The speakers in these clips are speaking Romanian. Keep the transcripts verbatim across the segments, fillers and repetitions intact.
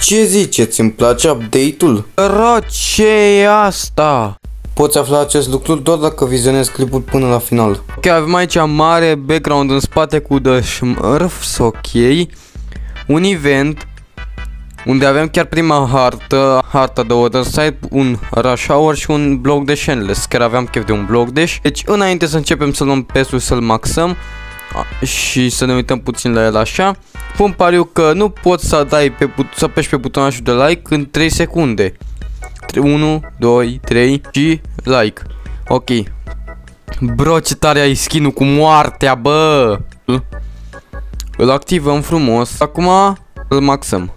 Ce ziceți? Îmi place update-ul? Bro, ce e asta? Poți afla acest lucru doar dacă vizionezi clipul până la final. Ok, avem aici mare background în spate cu The Smurfs, ok. Un event unde avem chiar prima hartă, harta de Other Side, un Rush Hour și un block dash endless. Chiar aveam chef de un block dash. Deci înainte să începem să luăm pesul, să-l maxăm și să ne uităm puțin la el așa, pun pariu că nu poți să dai pe, să apeși pe butonașul de like în trei secunde. unu, doi, trei și like. Ok. Bro, ce tare ai skin-ul cu moartea, bă! Îl activăm frumos. Acum îl maxăm.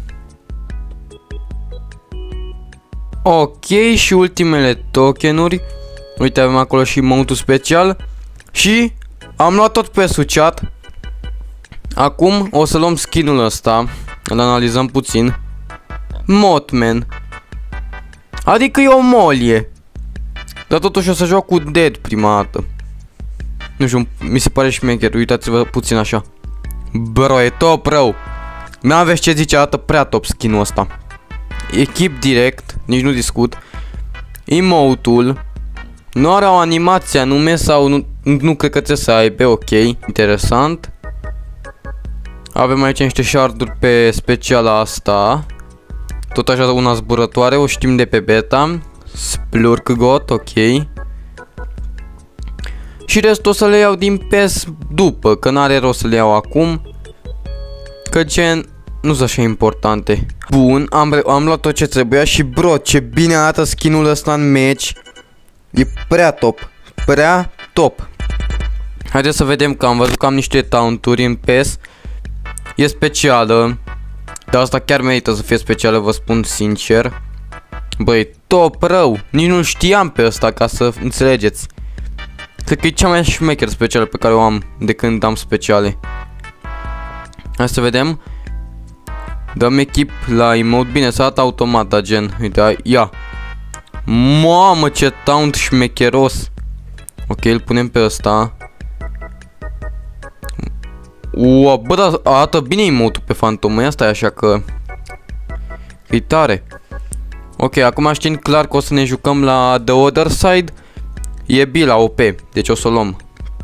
Ok, și ultimele tokenuri. Uite, avem acolo și mount-ul special. Și am luat tot pe suchat. Acum o să luăm skin-ul ăsta. Îl analizăm puțin. Mothman. Adică e o molie. Dar totuși o să joc cu Dead prima dată. Nu știu, mi se pare șmecher. Uitați-vă puțin așa. Bro, e top rău. N-aveți ce zice, arată prea top skin-ul ăsta. Echip direct, nici nu discut. Emote-ul. Nu are o animație anume sau nu, nu cred că trebuie să aibă, ok. Interesant. Avem aici niște sharduri pe speciala asta. Tot așa una zburătoare, o știm de pe beta. Splurk got, ok. Și restul o să le iau din P E S după, că n-are rost să le iau acum. Că gen, nu sunt așa importante. Bun, am, am luat tot ce trebuia și bro, ce bine arată skin-ul ăsta în match. E prea top, prea top. Haideți să vedem că am văzut că am niște taunturi în P E S. E specială. Dar asta chiar merită să fie specială, vă spun sincer. Băi, top rău. Nici nu știam pe ăsta, ca să înțelegeți. Cred că e cea mai șmecher specială pe care o am de când am speciale. Hai să vedem. Dăm echip la emote. Bine, s-a dat automat, da, gen. Uite, ia. Mamă, ce taunt șmecheros. Ok, îl punem pe ăsta. Ua, bă, dar arată bine emote-ul pe fantomă. Asta e așa că e tare. Ok, acum știind clar că o să ne jucăm la The Other Side. E B la O P, deci o să o luăm.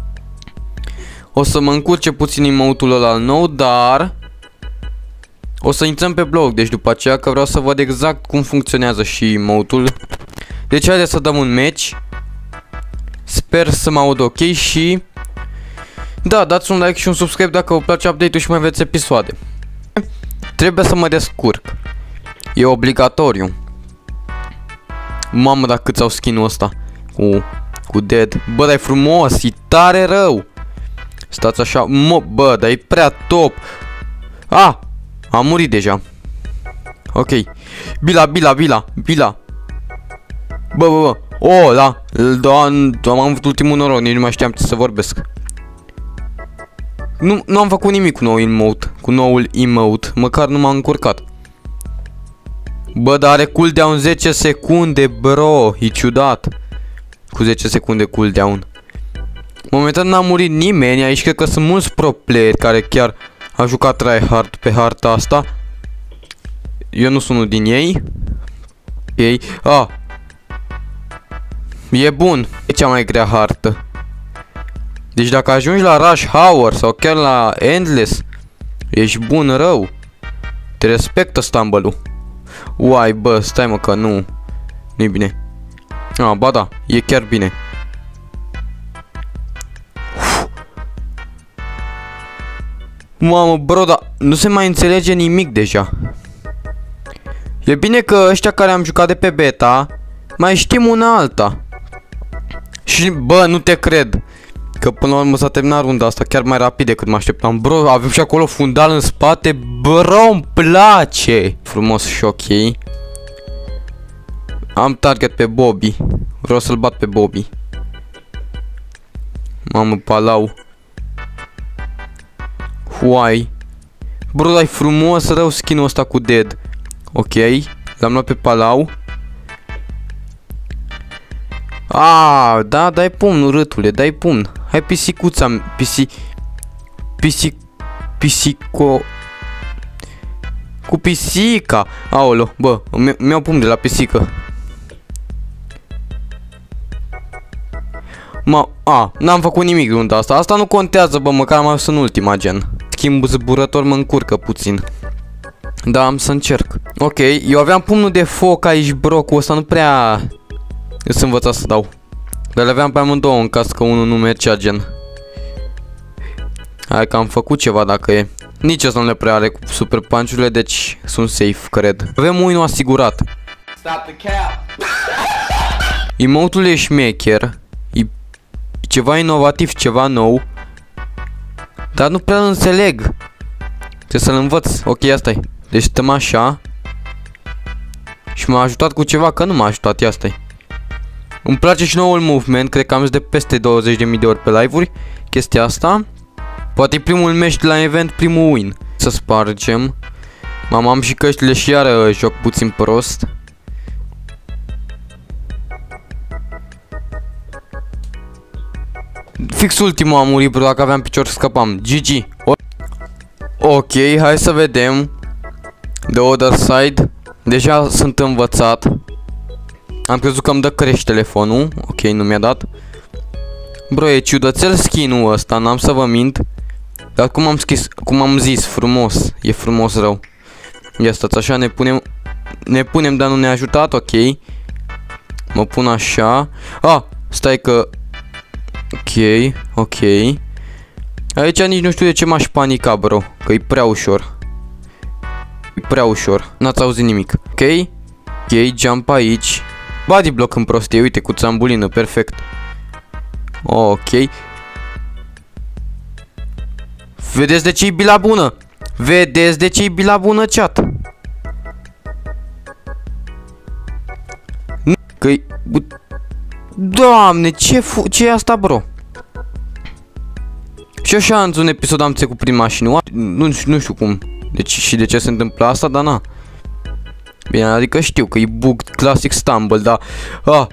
O să mă încurce puțin emote-ul ăla nou, dar o să intrăm pe blog, deci după aceea, că vreau să văd exact cum funcționează și emote-ul. Deci haideți să dăm un match. Sper să mă aud ok și da, dați un like și un subscribe dacă vă place update-ul și mai veți episoade. Trebuie să mă descurc. E obligatoriu. Mamă, dar câți au skin-ul ăsta cu, cu Dead. Bă, dar e frumos, e tare rău. Stați așa, mă, bă, dar e prea top. Ah, am murit deja. Ok. Bila, bila, bila, bila. Bă, bă, bă. Oh, da, da, am avut ultimul noroc, nici nu mai știam ce să vorbesc. Nu, nu am făcut nimic cu noul emote, cu noul emote, măcar nu m-am încurcat. Bă, dar are cooldown zece secunde, bro, e ciudat. Cu zece secunde cooldown. Momentan n-a murit nimeni, aici cred că sunt mulți pro player care chiar au jucat tryhard pe harta asta. Eu nu sunt unul din ei. Ei, ah. E bun, e cea mai grea hartă. Deci dacă ajungi la Rush Hour sau chiar la Endless, ești bun rău. Te respectă stumble-ul. Uai, bă, stai mă că nu. Nu-i bine. Ah, ba da, e chiar bine. Uf. Mamă, bro, dar nu se mai înțelege nimic deja. E bine că ăștia care am jucat de pe beta mai știm una alta. Și, bă, nu te cred că până la urmă s-a terminat runda asta chiar mai rapid decât mă așteptam. Bro, avem și acolo fundal în spate. Bro, îmi place. Frumos și ok. Am target pe Bobby. Vreau să-l bat pe Bobby. Mamă, Palau. Huai. Bro, dar e frumos rău skin-ul ăsta cu Dead. Ok, l-am luat pe Palau. Ah, da, dai pumn, râtule, dai pumn. Hai pisicuța, pisi... Pisic... Pisico... Cu pisica. Aolo, bă, mi-au pum de la pisică. Ma, a, n-am făcut nimic runda asta. Asta nu contează, bă, măcar am ajuns în ultima, gen. Schimb zburător mă încurcă puțin. Da, am să încerc. Ok, eu aveam pumnul de foc aici, bro, cu ăsta nu prea... Eu să învăța să dau. Dar le aveam pe amândouă în caz că unul nu mergea, gen. Hai că am făcut ceva dacă e. Nici ăsta nu le prea are cu super punch-urile, deci sunt safe, cred. Avem unul asigurat. Emote-ul e șmecher. E ceva inovativ, ceva nou. Dar nu prea înțeleg. Trebuie să-l învăț. Ok, asta-i. Deci stăm așa. Și m-a ajutat cu ceva, că nu m-a ajutat, ia stai. Îmi place și noul movement, cred că am zis de peste douăzeci de mii de ori pe live-uri. Chestia asta. Poate primul match de la event, primul win. Să spargem. Mama, am și căștile și iară joc puțin prost. Fix ultimul a murit, bro, dacă aveam picior scăpam. G G. Ok, hai să vedem. The other side. Deja sunt învățat. Am crezut că îmi dă crești telefonul. Ok, nu mi-a dat. Bro, e ciudățel skin-ul ăsta, n-am să vă mint. Dar cum am scris, cum am zis, frumos. E frumos rău. Ia stați așa, ne punem. Ne punem, dar nu ne-a ajutat, ok. Mă pun așa. Ah, stai că... Ok, ok. Aici nici nu știu de ce m-aș panica, bro. Că e prea ușor. E prea ușor. N-ați auzit nimic. Ok? Ok, jump aici. Body block în prostie, uite, cu țambulină, perfect. Ok. Vedeți de ce e bila bună? Vedeți de ce e bila bună, chat? Că-i... Doamne, ce fu... ce e asta, bro? Și așa într-un episod am trecut prin mașină. Nu, nu știu cum. Deci și de ce se întâmplă asta, dar na. Bine, adică știu că e bug classic stumble, dar... Ah.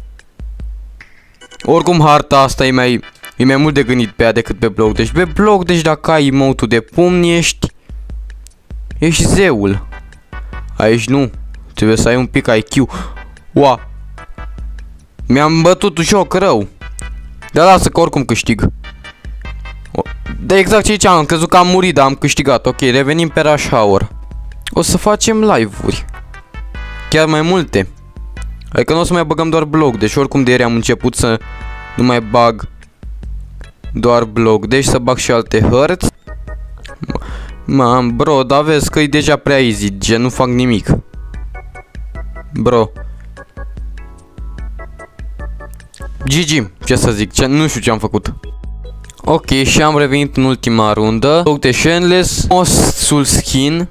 Oricum harta asta e mai... E mai mult de gândit pe ea decât pe bloc. Deci pe bloc, deci dacă ai emote-ul de pumni, ești... Ești zeul. Aici nu. Trebuie să ai un pic I Q. Ua. Mi-am bătut joc rău. Dar lasă că oricum câștig. De exact ce ziceam, am crezut că am murit, dar am câștigat. Ok, revenim pe Rush Hour. O să facem live-uri. Chiar mai multe. Adică nu o să mai băgăm doar bloc. Deci oricum de ieri am început să nu mai bag doar bloc. Deci să bag și alte hărți. Mam, bro, dar vezi că e deja prea easy. Gen, nu fac nimic. Bro. G G, ce să zic, ce, nu știu ce am făcut. Ok, și am revenit în ultima rundă. Loc de Shenless, Ostul skin.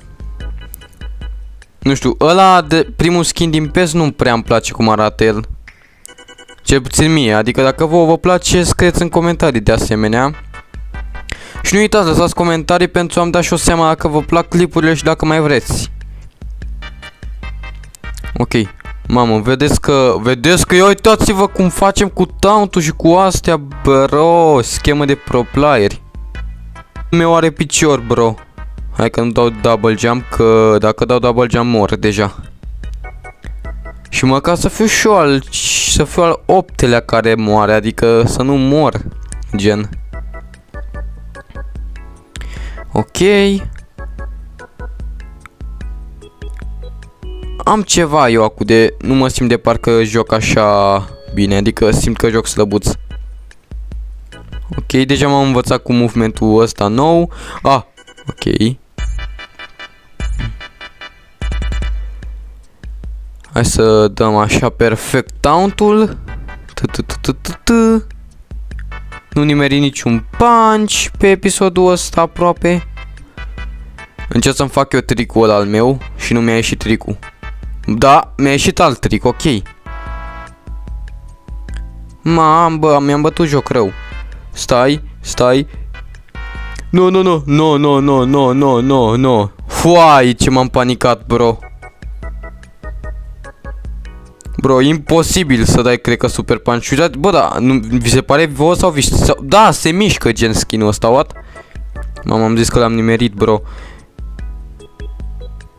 Nu știu, ăla de primul skin din P E S nu prea îmi place cum arată el. Cel puțin mie, adică dacă vouă vă place, scrieți în comentarii de asemenea. Și nu uitați, lăsați comentarii pentru a-mi da și o seama dacă vă plac clipurile și dacă mai vreți. Ok. Mamă, vedeți că, vedeți că, ia uitați-vă cum facem cu taunt-ul și cu astea, bro, schemă de pro playeri. Meu are picior, bro. Hai că nu dau double jump, că dacă dau double jump mor deja. Și măcar să fiu și al, să fiu al optelea care moare, adică să nu mor, gen. Ok. Am ceva eu acum de... Nu mă simt de parcă joc așa bine, adică simt că joc slăbuț. Ok, deja m-am învățat cu movementul ăsta nou. Ah, ok. Hai să dăm așa perfect taunt-ul. Nu nimeri niciun punch pe episodul ăsta aproape. Încerc să-mi fac eu tricul ăla al meu și nu mi-a ieșit tricul. Da, mi-a ieșit alt trick, ok. Mam, bă, mi-am bătut joc rău. Stai, stai. Nu, nu, nu, nu, nu, nu, nu, nu, nu, nu. Foai, ce m-am panicat, bro. Bro, imposibil să dai, cred că, super punch. Bă, da, nu, vi se pare vouă sau vi se... Da, se mișcă gen skin-ul ăsta, what? Mamă, am zis că l-am nimerit, bro.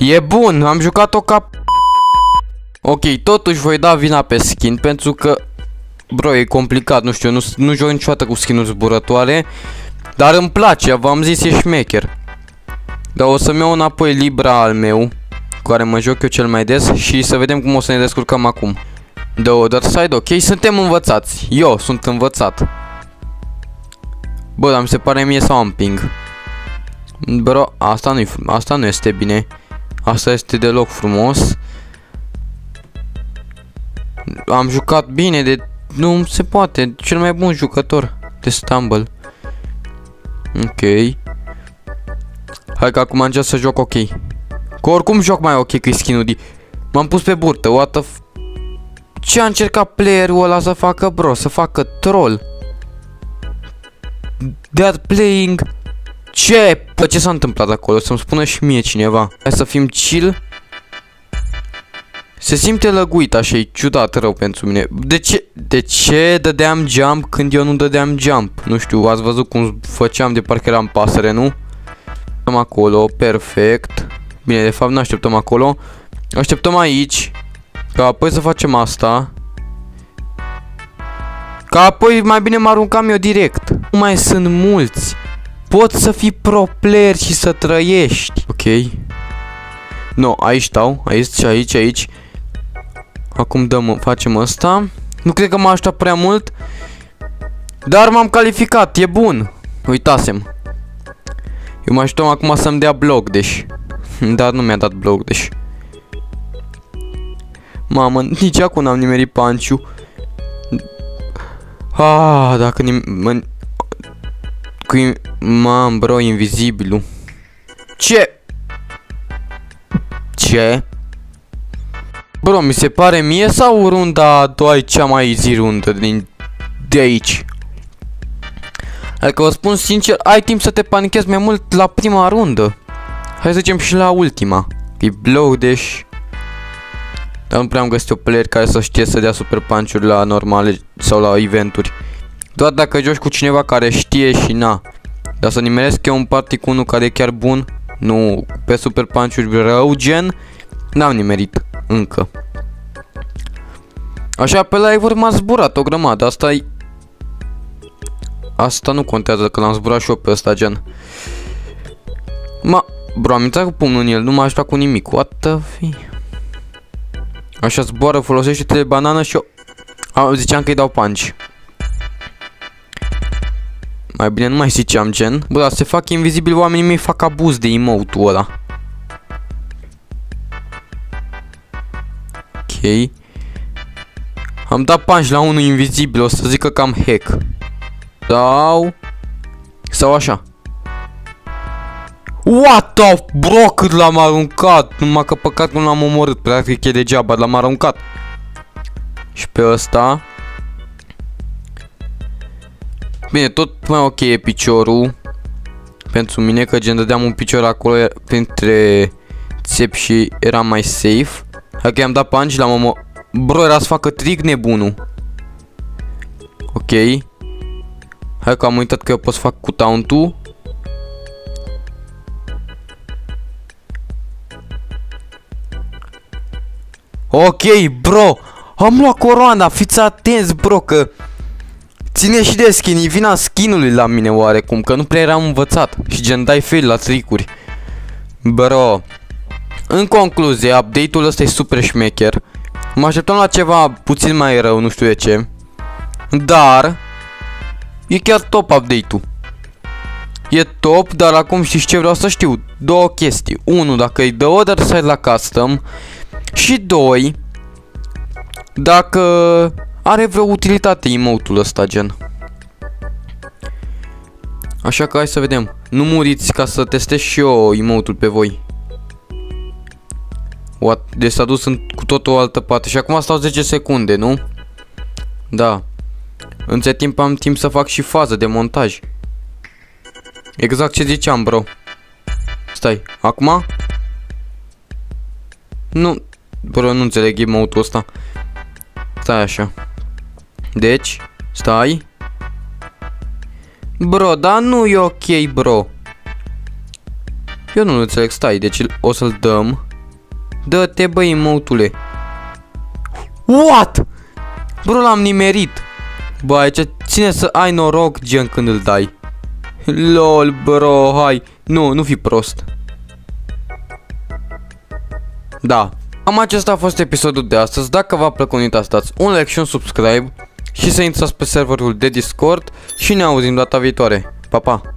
E bun, am jucat-o ca... Ok, totuși voi da vina pe skin, pentru că... Bro, e complicat, nu știu, nu, nu joc niciodată cu skin-uri zburătoare. Dar îmi place, v-am zis, e șmecher. Dar o să-mi iau înapoi Libra al meu, cu care mă joc eu cel mai des, și să vedem cum o să ne descurcăm acum. The other side, ok, suntem învățați. Eu sunt învățat. Bă, dar mi se pare mie sau am ping. Bro, asta nu, asta nu este bine. Asta este deloc frumos. Am jucat bine, de... Nu se poate, cel mai bun jucător de Stumble. Ok. Hai că acum încerc să joc ok. Că oricum joc mai ok cu skin-ul de... M-am pus pe burtă, what the f... Ce a încercat playerul ăla să facă, bro? Să facă troll. They're playing... Ce? Bă, ce s-a întâmplat acolo? Să-mi spună și mie cineva. Hai să fim chill. Se simte lăguit așa, e ciudat rău pentru mine. De ce? De ce dădeam jump când eu nu dădeam jump? Nu știu, ați văzut cum făceam de parcă eram pasăre, nu? Așteptăm acolo, perfect. Bine, de fapt nu așteptăm acolo. Așteptăm aici. Ca apoi să facem asta. Ca apoi mai bine mă aruncam eu direct. Nu mai sunt mulți. Poți să fii pro player și să trăiești. Ok. Nu, aici stau. Aici, aici, aici. Acum dăm, facem asta. Nu cred că m-a ajutat prea mult. Dar m-am calificat, e bun. Uitasem. Eu mă așteptam acum să-mi dea bloc, deci. Dar nu mi-a dat bloc, deci. Mamă, nici acum n-am nimerit panciu. Ah, dacă nim... Cu... Mam, bro, invizibilul. Ce? Ce? Bro, mi se pare mie sau runda a doua e cea mai easy rundă din... de aici? Adică vă spun sincer, ai timp să te panichezi mai mult la prima rundă. Hai să zicem și la ultima. E blow dash. Dar nu prea am găsit o player care să știe să dea super punch-uri la normale sau la eventuri. Doar dacă joci cu cineva care știe și na. Dar să nimeresc eu un party cu unul care e chiar bun, nu pe super punch-uri rău gen, n-am nimerit încă. Așa pe live-uri m-a zburat o grămadă, asta e... Asta nu contează că l-am zburat și eu pe ăsta gen. Ma, bro, am intrat cu pumnul în el, nu m-a ajutat cu nimic, what the fi? Așa zboară, folosește-te de banană și eu... A, ziceam că îi dau punch. Mai bine nu mai ziceam gen. Bă, dar se fac invizibil, oamenii mei fac abuz de emote-ul ăla. Ok. Am dat punch la unul invizibil, o să zică că am hack. Sau... Sau așa. What the... Bro, cât l-am aruncat. Numai că păcat nu l-am omorât. Practic e degeaba, l-am aruncat. Și pe ăsta. Bine, tot mai ok e piciorul. Pentru mine, că gen dădeam un picior acolo printre țep și era mai safe. Hai că i-am dat punch, l-am omorât. Bro, era să facă trick nebunul. Ok. Hai că am uitat că eu pot să fac cu taunt-ul. Ok, bro. Am luat coroana, fiți atenți, bro, că ține și de skin, e vina skinului la mine oarecum, că nu prea eram învățat. Și gen dai fail la tricuri. Bro. În concluzie, update-ul ăsta e super șmecher. Mă așteptam la ceva puțin mai rău, nu știu de ce. Dar e chiar top update-ul. E top, dar acum știți ce vreau să știu? Două chestii. Unu, dacă îi dă other side la custom. Și doi, dacă are vreo utilitate emote-ul ăsta, gen. Așa că hai să vedem. Nu muriți ca să testez și eu emote-ul pe voi. What? Deci s-a dus în cu tot o altă parte. Și acum stau zece secunde, nu? Da. Între timp am timp să fac și fază de montaj. Exact ce ziceam, bro. Stai, acum? Nu, bro, nu înțeleg emote-ul ăsta. Stai așa. Deci, stai. Bro, dar nu e ok, bro. Eu nu înțeleg, stai, deci o să-l dăm. Dă-te, băi, emote-ule. What? Bro, l-am nimerit. Bă, aici ține să ai noroc gen când îl dai. Lol, bro, hai. Nu, nu fi prost. Da. Cam acesta a fost episodul de astăzi. Dacă v-a plăcut, nu dați un like și un subscribe. Și să intrați pe serverul de Discord. Și ne auzim data viitoare. Pa, pa.